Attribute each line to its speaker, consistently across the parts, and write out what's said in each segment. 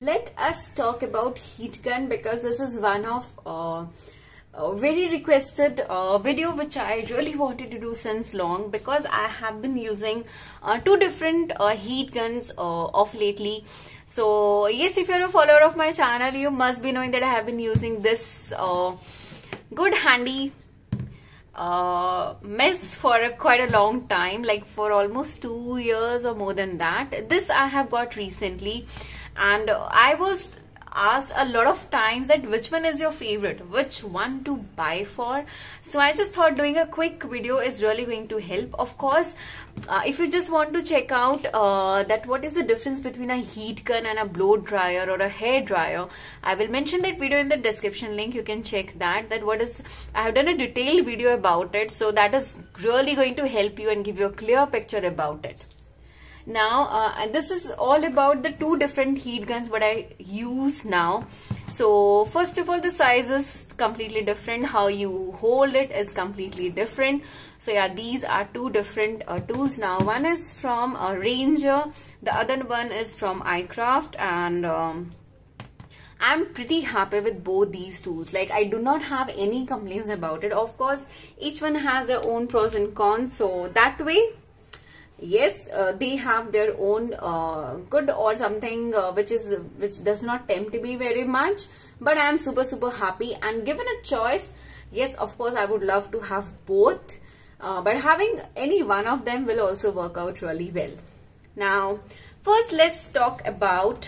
Speaker 1: Let us talk about heat gun because this is one of very requested video which I really wanted to do since long, because I have been using two different heat guns of lately. So yes, if you're a follower of my channel, you must be knowing that I have been using this good handy mess for quite a long time, like for almost 2 years or more than that. This I have got recently, and I was asked a lot of times that which one is your favorite, which one to buy for. So I just thought doing a quick video is really going to help. Of course, if you just want to check out that what is the difference between a heat gun and a blow dryer or a hair dryer, I will mention that video in the description link. You can check that I have done a detailed video about it, so that is really going to help you and give you a clear picture about it. Now this is all about the two different heat guns what I use now. So first of all, the size is completely different, how you hold it is completely different. So yeah, these are two different tools now. One is from Ranger, the other one is from iCraft, and I'm pretty happy with both these tools. Like, I do not have any complaints about it. Of course, each one has their own pros and cons, so that way yes, they have their own good or something which does not tempt me very much, but I am super happy. And given a choice, yes, of course I would love to have both, but having any one of them will also work out really well. Now first let's talk about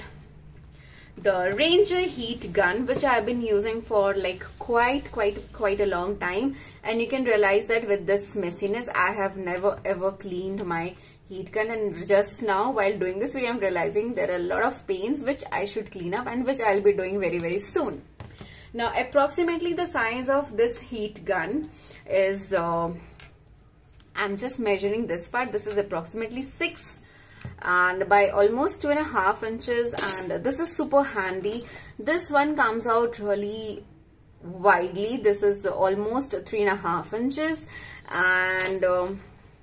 Speaker 1: the Ranger heat gun, which I have been using for like quite a long time, and you can realize that with this messiness I have never ever cleaned my heat gun, and just now while doing this video I'm realizing there are a lot of paints which I should clean up, and which I'll be doing very soon. Now approximately the size of this heat gun is I'm just measuring this part. This is approximately 6 and by almost 2.5 inches, and this is super handy. This one comes out really widely. This is almost 3.5 inches, and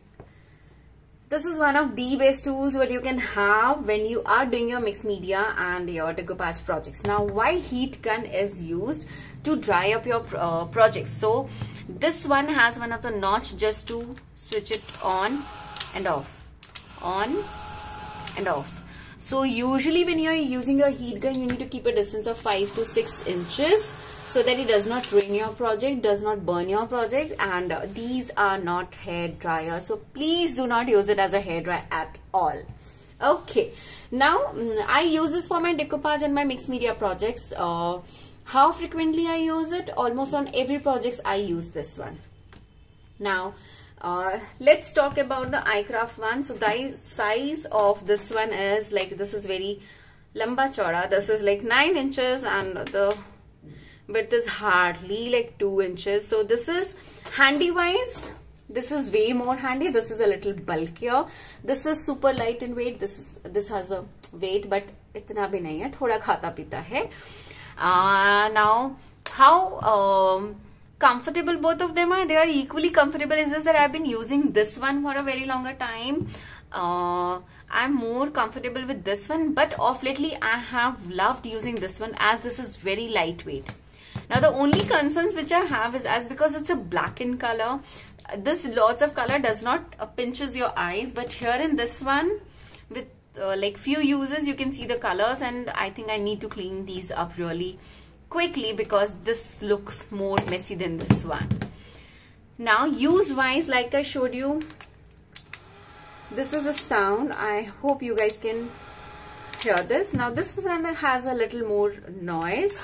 Speaker 1: this is one of the best tools what you can have when you are doing your mixed media and your decoupage projects. Now why heat gun is used? To dry up your projects. So this one has one of the notch just to switch it on and off, on and off. So usually when you are using your heat gun, you need to keep a distance of 5 to 6 inches so that it does not ruin your project, does not burn your project. And these are not hair dryer, so please do not use it as a hair dryer at all. Okay, now I use this for my decoupage and my mixed media projects. How frequently I use it? Almost on every project I use this one. Now let's talk about the iCraft one. So the size of this one is like, this is very lamba chauda. This is like 9 inches, and the width is hardly like 2 inches. So this is handy wise, this is way more handy. This is a little bulkier. This is super light in weight. This has a weight, but itna bhi nahi hai, thoda khata pita hai. Now how comfortable both of them are? They are equally comfortable. It's just that I've been using this one for a very longer time. I'm more comfortable with this one, but of lately I have loved using this one as this is very lightweight. Now the only concerns which I have is as because it's a black in color, this lots of color does not pinches your eyes, but here in this one with like few uses you can see the colors, and I think I need to clean these up really quickly because this looks more messy than this one. Now use wise, like I showed you, this is a sound. I hope you guys can hear this. Now this one has a little more noise.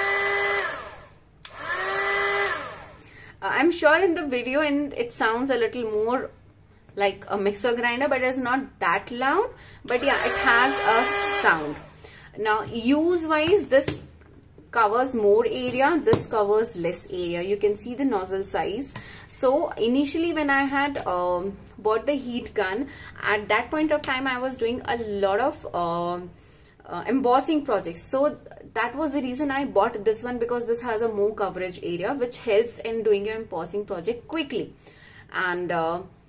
Speaker 1: I'm sure in the video and it sounds a little more like a mixer grinder, but it's not that loud, but yeah, it has a sound. Now use wise, this covers more area, this covers less area. You can see the nozzle size. So initially when I had bought the heat gun, at that point of time I was doing a lot of embossing projects, so that was the reason I bought this one, because this has a more coverage area which helps in doing your embossing project quickly. And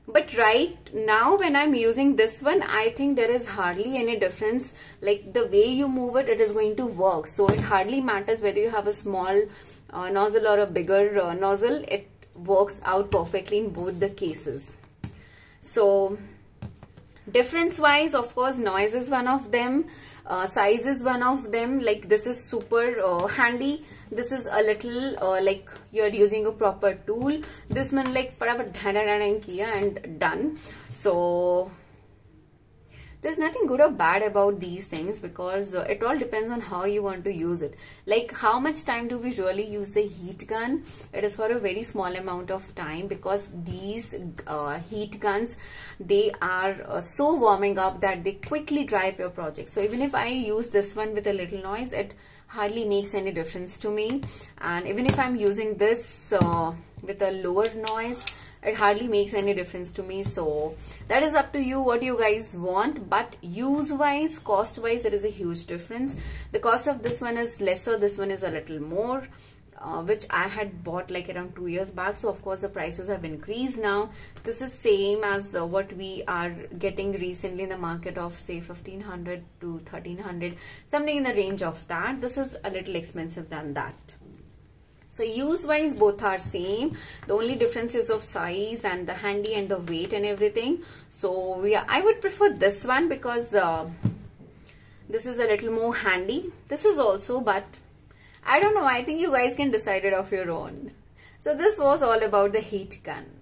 Speaker 1: But right now when I'm using this one, I think there is hardly any difference. Like the way you move it, it is going to work. So it hardly matters whether you have a small nozzle or a bigger nozzle. It works out perfectly in both the cases. So difference wise, of course, noise is one of them, size is one of them. Like this is super handy. This is a little like you're using a proper tool. This one like and done. So there's nothing good or bad about these things, because it all depends on how you want to use it. Like how much time do we really use the heat gun? It is for a very small amount of time, because these heat guns, they are so warming up that they quickly dry up your project. So even if I use this one with a little noise, it hardly makes any difference to me. And even if I'm using this with a lower noise, it hardly makes any difference to me. So that is up to you what you guys want. But use wise, cost wise, there is a huge difference. The cost of this one is lesser, this one is a little more, which I had bought like around 2 years back. So of course the prices have increased now. This is same as what we are getting recently in the market of say 1500 to 1300, something in the range of that. This is a little expensive than that. So use wise both are same. The only difference is of size and the handy and the weight and everything. So yeah, I would prefer this one, because this is a little more handy. This is also, but I don't know, I think you guys can decide it of your own. So this was all about the heat gun.